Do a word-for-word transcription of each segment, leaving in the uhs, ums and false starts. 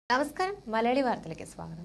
നമസ്കാരം മലയാളി വാർത്തയിലേക്ക് സ്വാഗതം.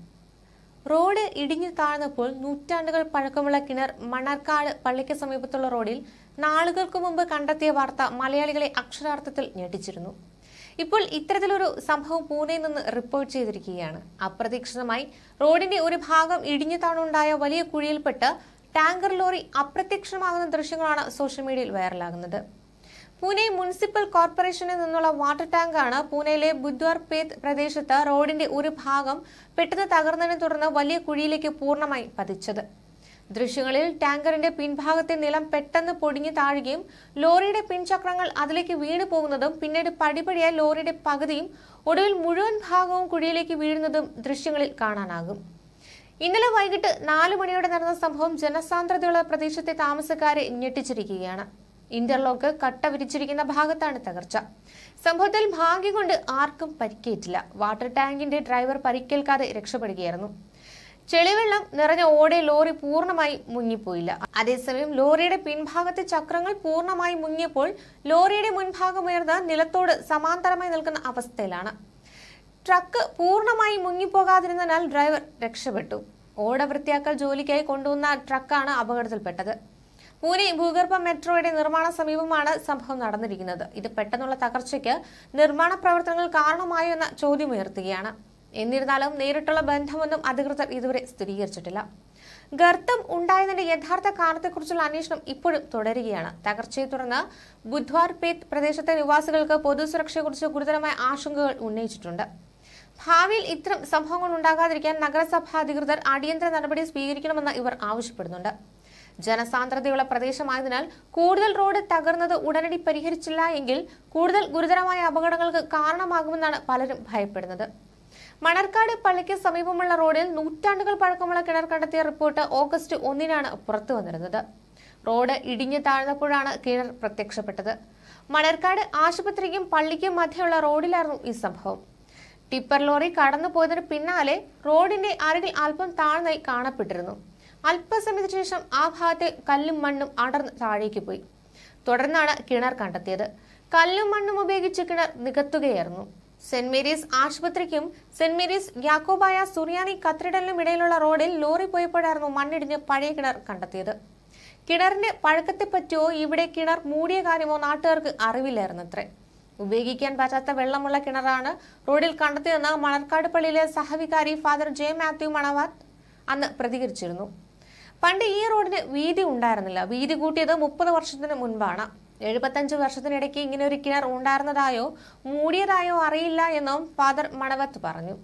റോഡ് ഇടിഞ്ഞു താഴ്ന്നപ്പോൾ നൂറ്റാണ്ടുകൾ പഴക്കമുള്ള കിണർ മണ്ണാർക്കാട് പള്ളിക്ക് സമീപത്തുള്ള റോഡിൽ നാളുകൾക്ക് മുമ്പ് കണ്ടെത്തിയ വാർത്ത മലയാളികളെ അക്ഷരാർത്ഥത്തിൽ ഞെട്ടിച്ചിരുന്നു. ഇപ്പോൾ ഇത്തരത്തിലൊരു സംഭവം പൂനെയിൽ നിന്ന് റിപ്പോർട്ട് ചെയ്തിരിക്കുകയാണ്. അപ്രതീക്ഷിതമായി റോഡിന്റെ ഒരു ഭാഗം ഇടിഞ്ഞു താണുണ്ടായ വലിയ കുഴിയിൽപ്പെട്ട് ടാങ്കർ ലോറി അപ്രത്യക്ഷമാകുന്ന ദൃശ്യങ്ങളാണ് സോഷ്യൽ മീഡിയയിൽ വൈറലാകുന്നത്. പൂനെ മുനിസിപ്പൽ കോർപ്പറേഷനിൽ നിന്നുള്ള വാട്ടർ ടാങ്കാണ് പൂനെയിലെ ബുദ്വാർപേത് പ്രദേശത്ത് റോഡിന്റെ ഒരു ഭാഗം പെട്ടെന്ന് തകർന്നതിനെ തുടർന്ന് വലിയ കുഴിയിലേക്ക് പൂർണ്ണമായി പതിച്ചത്. ദൃശ്യങ്ങളിൽ ടാങ്കറിന്റെ പിൻഭാഗത്തെ നിലം പെട്ടെന്ന് പൊടിഞ്ഞു താഴുകയും ലോറിയുടെ പിൻചക്രങ്ങൾ അതിലേക്ക് വീണു പോകുന്നതും പിന്നീട് പടിപടിയായി ലോറിയുടെ പകുതിയും ഒടുവിൽ മുഴുവൻ ഭാഗവും കുഴിയിലേക്ക് വീഴുന്നതും ദൃശ്യങ്ങളിൽ കാണാനാകും. ഇന്നലെ വൈകിട്ട് നാലു മണിയോടെ നടന്ന സംഭവം ജനസാന്ദ്രതയുള്ള പ്രദേശത്തെ താമസക്കാരെ ഞെട്ടിച്ചിരിക്കുകയാണ്. ഇന്റർലോക്ക് കട്ട വിരിച്ചിരിക്കുന്ന ഭാഗത്താണ് തകർച്ച. സംഭവത്തിൽ ഭാഗ്യം കൊണ്ട് ആർക്കും പരിക്കേറ്റില്ല. വാട്ടർ ടാങ്കിന്റെ ഡ്രൈവർ പരിക്കേൽക്കാതെ രക്ഷപ്പെടുകയായിരുന്നു. ചെളിവെള്ളം നിറഞ്ഞ ഓടെ ലോറി പൂർണ്ണമായി മുങ്ങിപ്പോയില്ല. അതേസമയം ലോറിയുടെ പിൻഭാഗത്തെ ചക്രങ്ങൾ പൂർണ്ണമായി മുങ്ങിയപ്പോൾ ലോറിയുടെ മുൻഭാഗം ഉയർന്ന് നിലത്തോട് സമാന്തരമായി നിൽക്കുന്ന അവസ്ഥയിലാണ്. ട്രക്ക് പൂർണ്ണമായി മുങ്ങിപ്പോകാതിരുന്നതിനാൽ ഡ്രൈവർ രക്ഷപ്പെട്ടു. ഓട വൃത്തിയാക്കൽ ജോലിക്കായി കൊണ്ടുവന്ന ട്രക്കാണ് അപകടത്തിൽപ്പെട്ടത്. പൂനെ ഭൂഗർഭ മെട്രോയുടെ നിർമ്മാണ സമീപമാണ് സംഭവം നടന്നിരിക്കുന്നത്. ഇത് പെട്ടെന്നുള്ള തകർച്ചയ്ക്ക് നിർമ്മാണ പ്രവർത്തനങ്ങൾ കാരണമായോ എന്ന ചോദ്യം ഉയർത്തുകയാണ്. എന്നിരുന്നാലും നേരിട്ടുള്ള ബന്ധമൊന്നും അധികൃതർ ഇതുവരെ സ്ഥിരീകരിച്ചിട്ടില്ല. ഗർത്തം ഉണ്ടായതിന്റെ യഥാർത്ഥ കാരണത്തെക്കുറിച്ചുള്ള അന്വേഷണം ഇപ്പോഴും തുടരുകയാണ്. തകർച്ചയെ തുടർന്ന് ബുദ്വാർപേത് പ്രദേശത്തെ നിവാസികൾക്ക് പൊതുസുരക്ഷയെക്കുറിച്ച് ഗുരുതരമായ ആശങ്കകൾ ഉന്നയിച്ചിട്ടുണ്ട്. ഭാവിയിൽ ഇത്തരം സംഭവങ്ങൾ ഉണ്ടാകാതിരിക്കാൻ നഗരസഭാ അധികൃതർ അടിയന്തര നടപടി സ്വീകരിക്കണമെന്ന് ഇവർ ആവശ്യപ്പെടുന്നുണ്ട്. ജനസാന്ദ്രതയുള്ള പ്രദേശമായതിനാൽ കൂടുതൽ റോഡ് തകർന്നത് ഉടനടി പരിഹരിച്ചില്ല എങ്കിൽ കൂടുതൽ ഗുരുതരമായ അപകടങ്ങൾക്ക് കാരണമാകുമെന്നാണ് പലരും ഭയപ്പെടുന്നത്. മണർക്കാട് പള്ളിക്ക് സമീപമുള്ള റോഡിൽ നൂറ്റാണ്ടുകൾ പഴക്കമുള്ള കിണർ കണ്ടെത്തിയ റിപ്പോർട്ട് ഓഗസ്റ്റ് ഒന്നിനാണ് പുറത്തു വന്നിരുന്നത്. റോഡ് ഇടിഞ്ഞു താഴ്ന്നപ്പോഴാണ് കിണർ പ്രത്യക്ഷപ്പെട്ടത്. മണർക്കാട് ആശുപത്രിക്കും പള്ളിക്കും മധ്യയുള്ള റോഡിലായിരുന്നു ഈ സംഭവം. ടിപ്പർ ലോറി കടന്നു പോയതിന് പിന്നാലെ റോഡിന്റെ അരികിൽ അല്പം താഴ്ന്നായി കാണപ്പെട്ടിരുന്നു. അല്പസമയത്തിന് ശേഷം ആ ഭാഗത്തെ കല്ലും മണ്ണും അടർന്ന് താഴേക്ക് പോയി. തുടർന്നാണ് കിണർ കണ്ടെത്തിയത്. കല്ലും മണ്ണും ഉപയോഗിച്ച് കിണർ നികത്തുകയായിരുന്നു. സെന്റ് മേരീസ് ആശുപത്രിക്കും സെന്റ് മേരീസ് യാക്കോബായ സുറിയാനി കത്തീഡ്രലിനും ഇടയിലുള്ള റോഡിൽ ലോറി പോയപ്പോഴായിരുന്നു മണ്ണിടിഞ്ഞ് പഴയ കിണർ കണ്ടെത്തിയത്. കിണറിന്റെ പഴക്കത്തെപ്പറ്റിയോ ഇവിടെ കിണർ മൂടിയ കാര്യമോ നാട്ടുകാർക്ക് അറിവില്ലായിരുന്നത്രേ. ഉപയോഗിക്കാൻ പറ്റാത്ത വെള്ളമുള്ള കിണറാണ് റോഡിൽ കണ്ടെത്തിയതെന്ന് മണർക്കാട് പള്ളിയിലെ സഹവികാരി ഫാദർ ജെ മാത്യു മണവാത്ത് അന്ന് പ്രതികരിച്ചിരുന്നു. പണ്ട് ഈ റോഡിന് വീതി ഉണ്ടായിരുന്നില്ല. വീതി കൂട്ടിയത് മുപ്പത് വർഷത്തിന് മുൻപാണ്. എഴുപത്തഞ്ച് വർഷത്തിനിടയ്ക്ക് ഇങ്ങനെ ഒരു കിണർ ഉണ്ടായിരുന്നതായോ മൂടിയതായോ അറിയില്ല എന്നും ഫാദർ മണവത്ത് പറഞ്ഞു.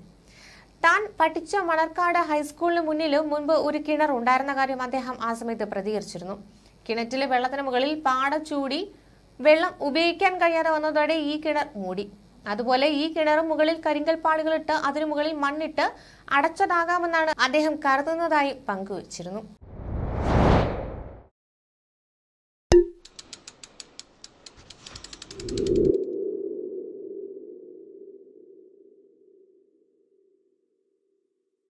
താൻ പഠിച്ച മണർക്കാട് ഹൈസ്കൂളിന് മുന്നിലും മുൻപ് ഒരു കിണർ ഉണ്ടായിരുന്ന കാര്യം അദ്ദേഹം ആ സമയത്ത് പ്രതികരിച്ചിരുന്നു. കിണറ്റിലെ വെള്ളത്തിന് മുകളിൽ പാട ചൂടി വെള്ളം ഉപയോഗിക്കാൻ കഴിയാതെ വന്നതോടെ ഈ കിണർ മൂടി. അതുപോലെ ഈ കിണറും മുകളിൽ കരിങ്കൽ പാടുകളിട്ട് അതിനു മുകളിൽ മണ്ണിട്ട് അടച്ചതാകാമെന്നാണ് അദ്ദേഹം കരുതുന്നതായി പങ്കുവച്ചിരുന്നു.